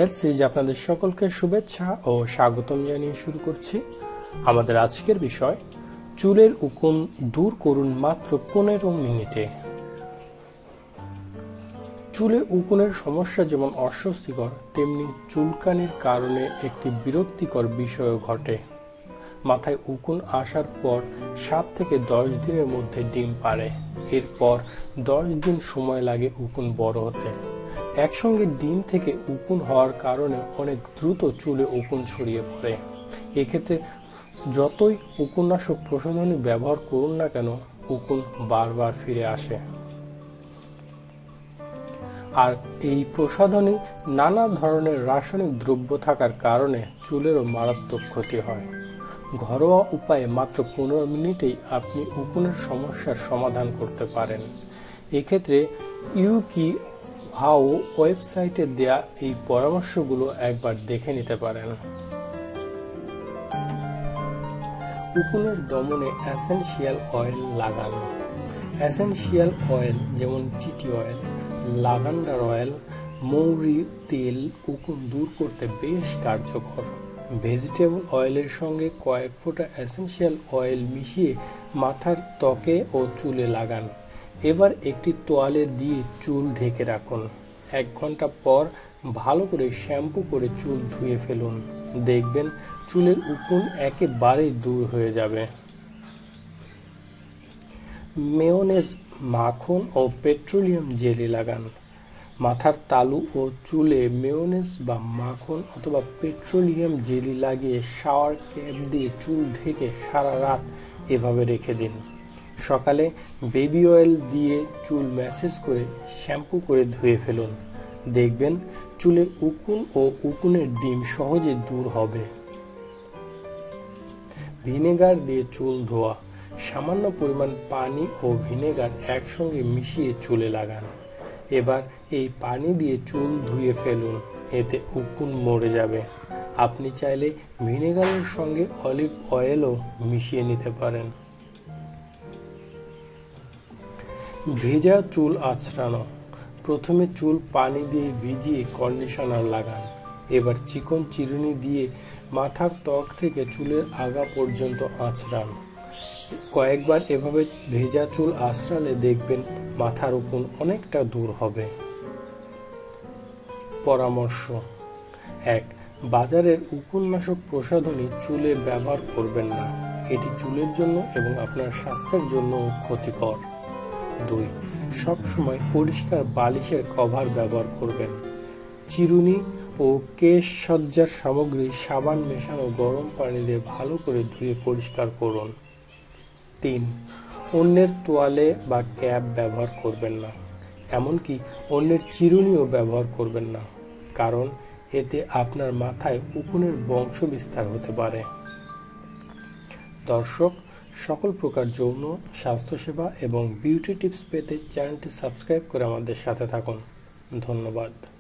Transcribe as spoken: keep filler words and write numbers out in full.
Health series আপনাদের সকলকে শুভেচ্ছা ও স্বাগতম জানিয়ে শুরু করছি। আমাদের আজকের বিষয়, চুলের উকুন দূর করুন মাত্র পনেরো মিনিটে। চুলে উকুনের সমস্যা যেমন অস্বস্তিকর, তেমনি চুলকানির কারণে একটি বিরক্তিকর বিষয়ও ঘটে। মাথায় উকুন আসার পর সাত থেকে দশ দিনের মধ্যে ডিম পাড়ে। এরপর দশ দিন সময় লাগে উকুন বড় হতে। একসঙ্গে ডিম থেকে উকুন হওয়ার কারণে অনেক দ্রুত চুলে উকুন ছড়িয়ে পড়ে। এক্ষেত্রে যতই উকুননাশক প্রসাধনী ব্যবহার করুন না কেন, উকুন বারবার ফিরে আসে। আর এই প্রসাধনী নানা ধরনের রাসায়নিক দ্রব্য থাকার কারণে চুলেরও মারাত্মক ক্ষতি হয়। ঘরোয়া উপায়ে মাত্র পনেরো মিনিটেই আপনি উকুনের সমস্যার সমাধান করতে পারেন। এক্ষেত্রে ইউকি ভাও ওয়েবসাইটে দেয়া এই পরামর্শগুলো একবার দেখে নিতে পারেন। উকুনের দমনে এসেনশিয়াল অয়েল লাগান। এসেনশিয়াল অয়েল যেমন টিটি অয়েল, লাভেন্ডার অয়েল, মৌরি তেল উকুন দূর করতে বেশ কার্যকর। ভেজিটেবল অয়েলের সঙ্গে কয়েক ফোঁটা এসেনশিয়াল অয়েল মিশিয়ে মাথার ত্বকে ও চুলে লাগান। এবার একটি তোয়ালে দিয়ে চুল ঢেকে রাখুন। এক ঘন্টা পর ভালো করে শ্যাম্পু করে চুল ধুয়ে ফেলুন। দেখবেন চুলের উকুন একেবারেই দূর হয়ে যাবে। মেয়োনেজ, মাখন ও পেট্রোলিয়াম জেলি লাগান। মাথার তালু ও চুলে মেয়োনেজ বা মাখন অথবা পেট্রোলিয়াম জেলি লাগিয়ে শাওয়ার ক্যাপ দিয়ে চুল ঢেকে সারা রাত এভাবে রেখে দিন। সকালে বেবি অয়েল দিয়ে চুল ম্যাসেজ করে শ্যাম্পু করে ধুয়ে ফেলুন। দেখবেন চুলের উকুন ও উকুনের ডিম সহজে দূর হবে। ভিনেগার দিয়ে চুল ধোয়া। সামান্য পরিমাণ পানি ও ভিনেগার একসঙ্গে মিশিয়ে চুলে লাগান। এবার এই পানি দিয়ে চুল ধুয়ে ফেলুন, এতে উকুন মরে যাবে। আপনি চাইলে ভিনেগারের সঙ্গে অলিভ অয়েলও মিশিয়ে নিতে পারেন। ভেজা চুল আঁচড়ানো। প্রথমে চুল পানি দিয়ে ভিজিয়ে কন্ডিশনার লাগান। এবার চিকন চিরুনি দিয়ে মাথার ত্বক থেকে চুলের আগা পর্যন্ত আঁচড়ান। কয়েকবার এভাবে ভেজা চুল আঁচড়ালে দেখবেন মাথার উকুন অনেকটা দূর হবে। পরামর্শ: এক, বাজারের উকুননাশক প্রসাধনী চুলে ব্যবহার করবেন না। এটি চুলের জন্য এবং আপনার স্বাস্থ্যের জন্য ক্ষতিকর। দুই, সবসময় পরিষ্কার বালিশের কভার ব্যবহার করবেন। চিরুনি ও কেশ সজ্জার সামগ্রী সাবান মেশানো গরম পানি দিয়ে ভালো করে ধুয়ে পরিষ্কার করুন। তিন, অন্যের তোয়ালে বা ক্যাপ ব্যবহার করবেন না। এমনকি অন্যের চিরুনিও ব্যবহার করবেন না, কারণ এতে আপনার মাথায় উকুনের বংশ বিস্তার হতে পারে। দর্শক, সকল প্রকার যৌন, স্বাস্থ্যসেবা এবং বিউটি টিপস পেতে চ্যানেলটি সাবস্ক্রাইব করে আমাদের সাথে থাকুন। ধন্যবাদ।